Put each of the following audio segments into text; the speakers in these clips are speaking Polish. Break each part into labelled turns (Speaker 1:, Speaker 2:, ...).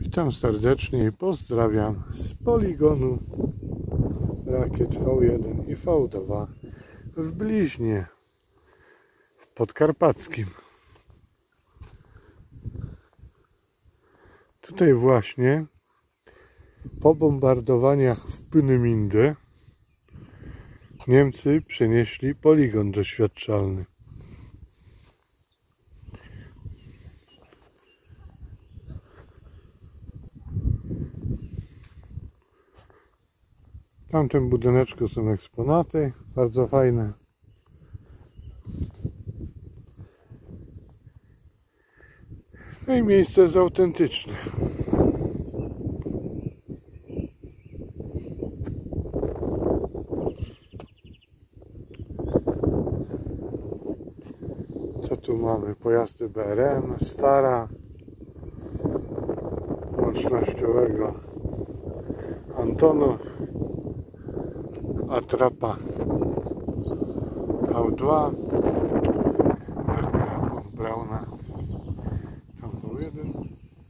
Speaker 1: Witam serdecznie i pozdrawiam z poligonu rakiet V1 i V2 w Bliźnie, w Podkarpackim. Tutaj właśnie po bombardowaniach w Peenemünde Niemcy przenieśli poligon doświadczalny. W tamtym budyneczku są eksponaty, bardzo fajne. No i miejsce jest autentyczne. Co tu mamy? Pojazdy BRM, Stara, łącznościowego Antonov, Atrapa V2, Wernera von Brauna, tam V1.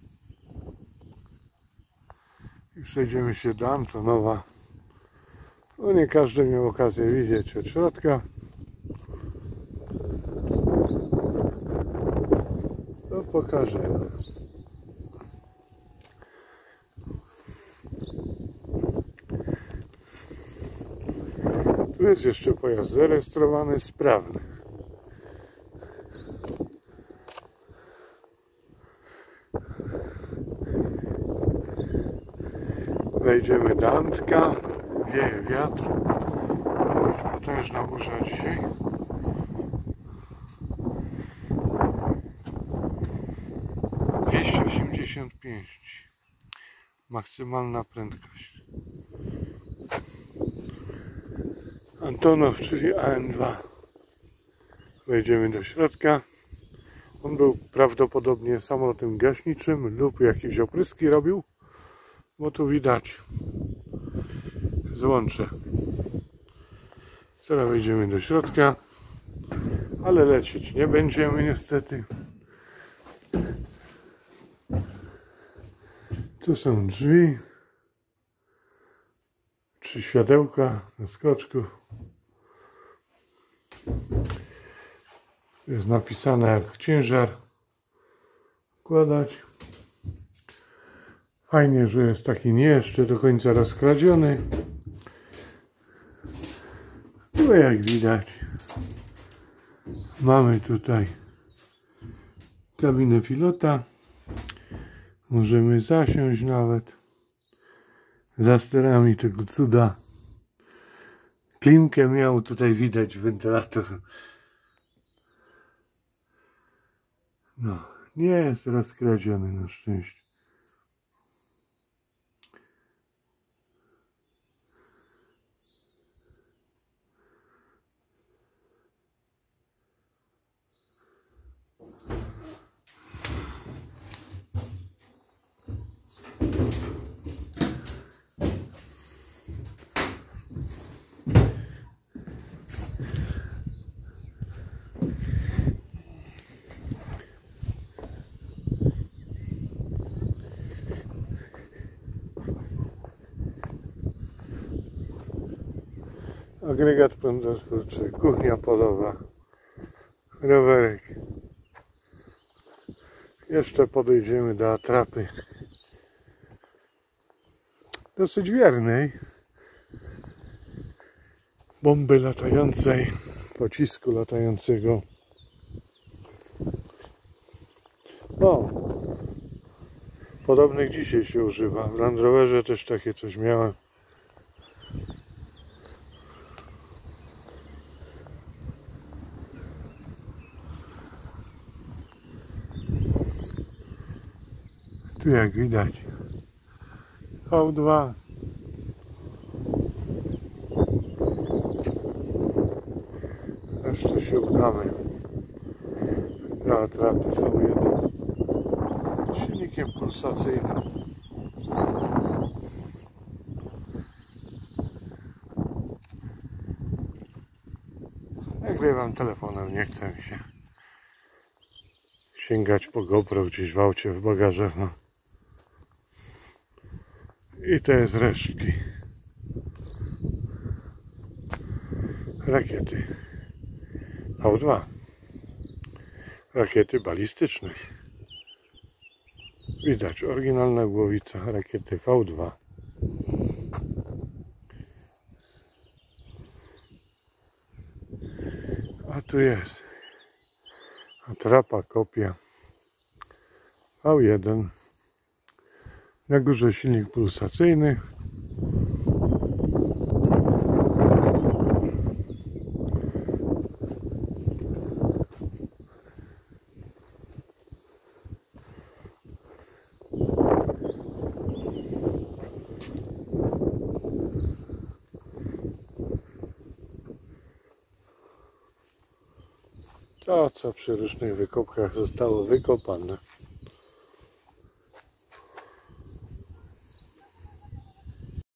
Speaker 1: I przejdziemy się do Antonowa. No nie każdy miał okazję widzieć od środka. To pokażemy. Tu jest jeszcze pojazd zarejestrowany, sprawny. Wejdziemy do Antka. Wieje wiatr. Ma być potężna burza dzisiaj. Maksymalna prędkość. Antonov, czyli AN2. Wejdziemy do środka. On był prawdopodobnie samolotem gaśniczym lub jakieś opryski robił, bo tu widać złącze. Teraz wejdziemy do środka, ale lecieć nie będziemy niestety. Tu są drzwi, 3 światełka na skoczku. Jest napisane, jak ciężar wkładać. Fajnie, że jest taki nie jeszcze do końca rozkradziony. No jak widać, mamy tutaj kabinę pilota. Możemy zasiąść nawet za sterami tego cuda. Klimkę miał, tutaj widać wentylator. No, nie jest rozkradziony na szczęście. Agregat prądotwórczy, kuchnia polowa, rowerek. Jeszcze podejdziemy do atrapy. Dosyć wiernej. Bomby latającej, pocisku latającego. O! Podobnych dzisiaj się używa. W Land Roverze też takie coś miałem. Tu jak widać V2. Jeszcze się udamy do atrapy V1 z silnikiem pulsacyjnym. Nagrywam telefonem, nie chce mi się sięgać po GoPro gdzieś w aucie, w bagażach. No. I to jest resztki rakiety V2, rakiety balistycznej. Widać oryginalna głowica rakiety V2. A tu jest atrapa, kopia V1. Na górze silnik pulsacyjny. To, co przy różnych wykopkach zostało wykopane.